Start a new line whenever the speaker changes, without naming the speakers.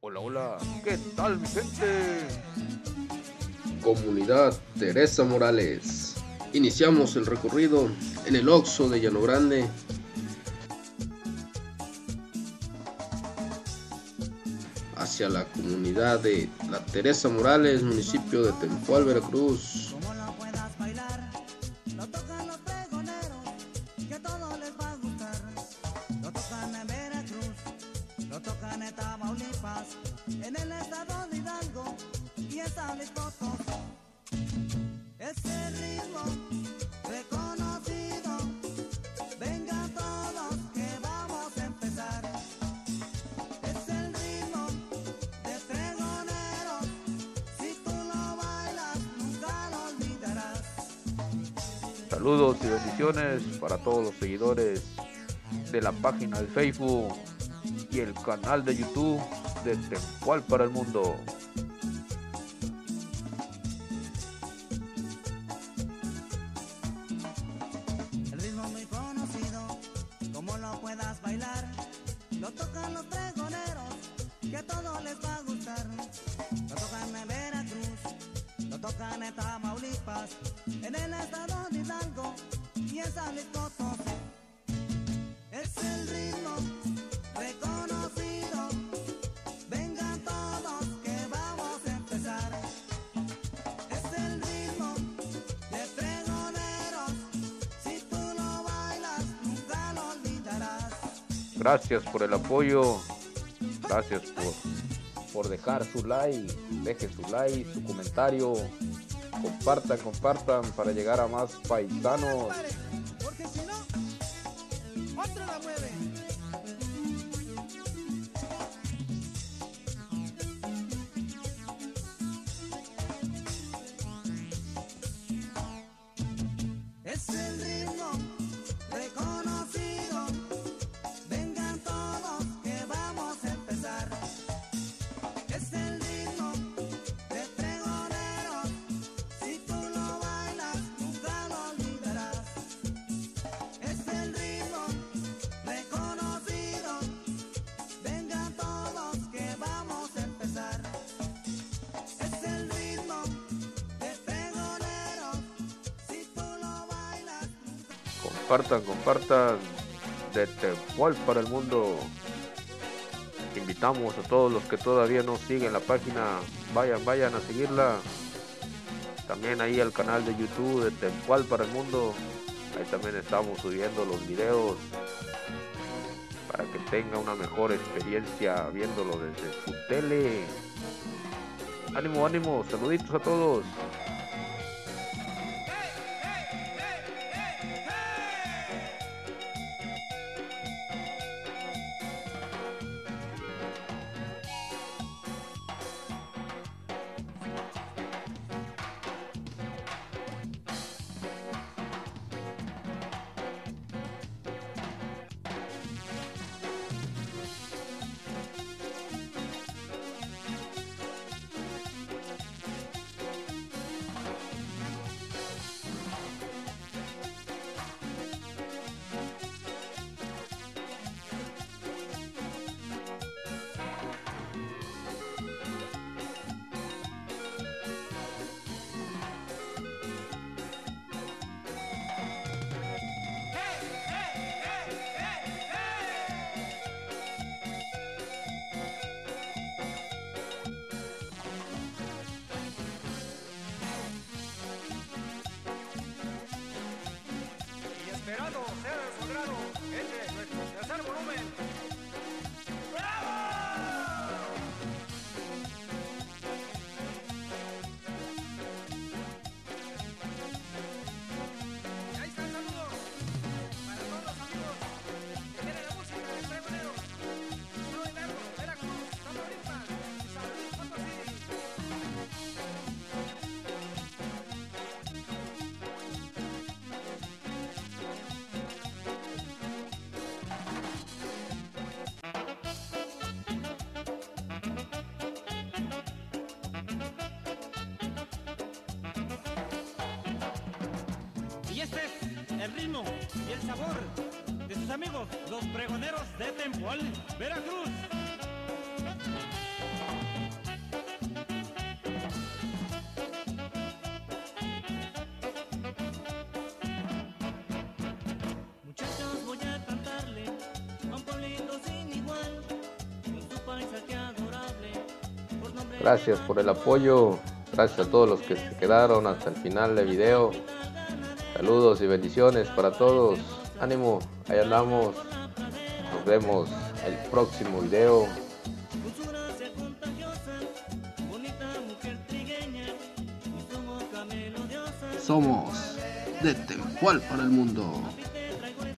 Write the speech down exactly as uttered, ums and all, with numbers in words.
Hola, hola, ¿qué tal mi gente?
Comunidad Teresa Morales. Iniciamos el recorrido en el Oxxo de Llano Grande hacia la comunidad de la Teresa Morales, municipio de Tempoal, Veracruz.
Como lo puedas bailar, lo tocan los pregoneros, que a todos les va a gustar. Lo tocan en Veracruz, lo tocan en Tamaulipas, en el estado de Hidalgo y en San Luis Potosí. Es el ritmo reconocido, vengan todos que vamos a empezar. Es el ritmo de pregoneros, si tú lo bailas nunca lo olvidarás.
Saludos y bendiciones para todos los seguidores de la página de Facebook y el canal de YouTube de Tempoal para el Mundo.
El ritmo muy conocido, como lo puedas bailar, lo tocan los pregoneros, que a todos les va a gustar. Lo tocan en Veracruz, lo tocan en Tamaulipas, en el estado de Hidalgo y en San Luis Potosí. Es el ritmo reconocido, vengan todos que vamos a empezar. Es el ritmo de pregoneros, si tú lo bailas nunca lo olvidarás.
Gracias por el apoyo, gracias por, por dejar su like, deje su like, su comentario, compartan, compartan para llegar a más paisanos.
Porque si no, otro la mueve. Es el ritmo reconocido, vengan todos que vamos a empezar. Es el ritmo de pregoneros, si tú lo bailas nunca lo olvidarás. Es el ritmo reconocido, vengan todos que vamos a empezar. Es el ritmo de pregoneros, si tú lo bailas nunca.
Compartan, compartan de Tempoal para el Mundo. Invitamos a todos los que todavía no siguen la página, vayan, vayan a seguirla. También ahí al canal de YouTube de Tempoal para el Mundo. Ahí también estamos subiendo los videos para que tenga una mejor experiencia viéndolo desde su tele. Ánimo, ánimo, saluditos a todos.
Y esperando sea de su agrado, este es nuestro tercer volumen. ¡Bravo! Y ahí están saludos para todos los amigos que tienen la música de pregoneros. Estado de Hidalgo, Veracruz, Tamaulipas y San Luis Potosí.
Y este es el ritmo y el sabor de sus amigos, los pregoneros de Tempoal, Veracruz.
Gracias por el apoyo. Gracias a todos los que se quedaron hasta el final del video. Saludos y bendiciones para todos. Ánimo, ahí andamos. Nos vemos el próximo video.
Somos de Tempual para el mundo.